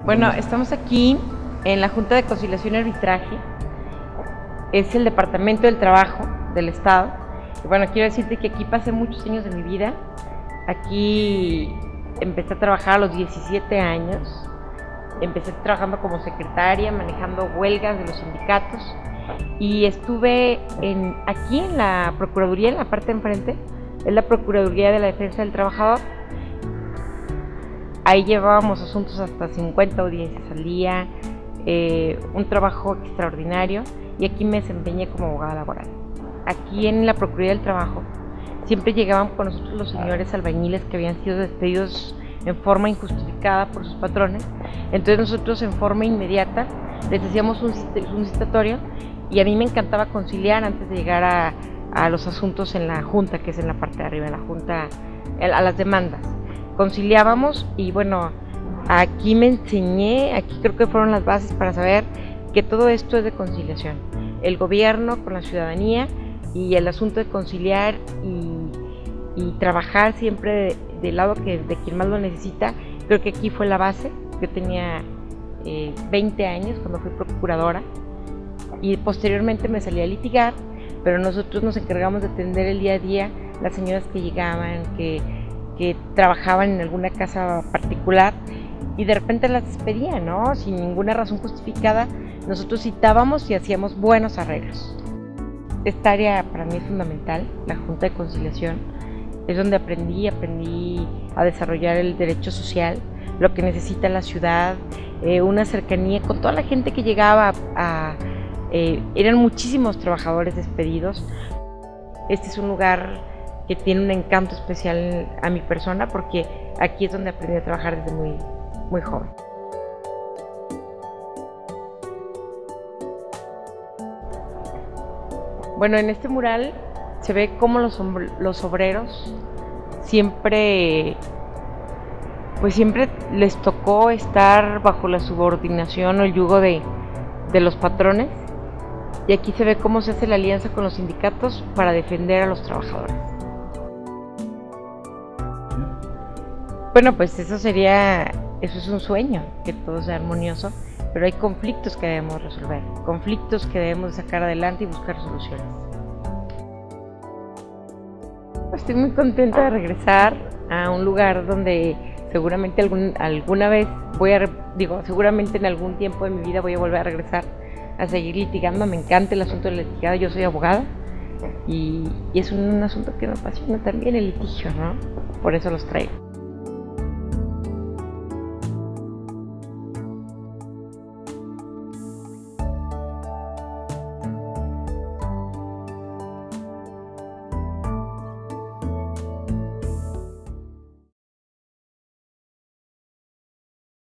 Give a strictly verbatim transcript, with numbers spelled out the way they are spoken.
Bueno, estamos aquí en la Junta de Conciliación y Arbitraje. Es el Departamento del Trabajo del Estado. Y bueno, quiero decirte que aquí pasé muchos años de mi vida. Aquí empecé a trabajar a los diecisiete años. Empecé trabajando como secretaria, manejando huelgas de los sindicatos. Y estuve en, aquí en la Procuraduría, en la parte de enfrente, es la Procuraduría de la Defensa del Trabajador. Ahí llevábamos asuntos hasta cincuenta audiencias al día, eh, un trabajo extraordinario, y aquí me desempeñé como abogada laboral. Aquí en la Procuraduría del Trabajo siempre llegaban con nosotros los señores albañiles que habían sido despedidos en forma injustificada por sus patrones. Entonces nosotros en forma inmediata les hacíamos un, un citatorio, y a mí me encantaba conciliar antes de llegar a, a los asuntos en la junta, que es en la parte de arriba, en la junta, a las demandas. Conciliábamos y bueno, aquí me enseñé, aquí creo que fueron las bases para saber que todo esto es de conciliación. El gobierno con la ciudadanía y el asunto de conciliar y, y trabajar siempre de, del lado que, de quien más lo necesita. Creo que aquí fue la base. Yo tenía eh, veinte años cuando fui procuradora y posteriormente me salí a litigar, pero nosotros nos encargamos de atender el día a día las señoras que llegaban, que que trabajaban en alguna casa particular y de repente las despedían, ¿no? Sin ninguna razón justificada. Nosotros citábamos y hacíamos buenos arreglos. Esta área para mí es fundamental, la Junta de Conciliación. Es donde aprendí, aprendí a desarrollar el derecho social, lo que necesita la ciudad, eh, una cercanía con toda la gente que llegaba a... Eh, eran muchísimos trabajadores despedidos. Este es un lugar que tiene un encanto especial a mi persona, porque aquí es donde aprendí a trabajar desde muy, muy joven. Bueno, en este mural se ve cómo los, los obreros siempre, pues siempre les tocó estar bajo la subordinación o el yugo de, de los patrones, y aquí se ve cómo se hace la alianza con los sindicatos para defender a los trabajadores. Bueno, pues eso sería, eso es un sueño, que todo sea armonioso, pero hay conflictos que debemos resolver, conflictos que debemos sacar adelante y buscar soluciones. Estoy muy contenta de regresar a un lugar donde seguramente algún, alguna vez voy a, digo, seguramente en algún tiempo de mi vida voy a volver a regresar a seguir litigando. Me encanta el asunto de la litigada, yo soy abogada y, y es un, un asunto que me apasiona también, el litigio, ¿no? Por eso los traigo.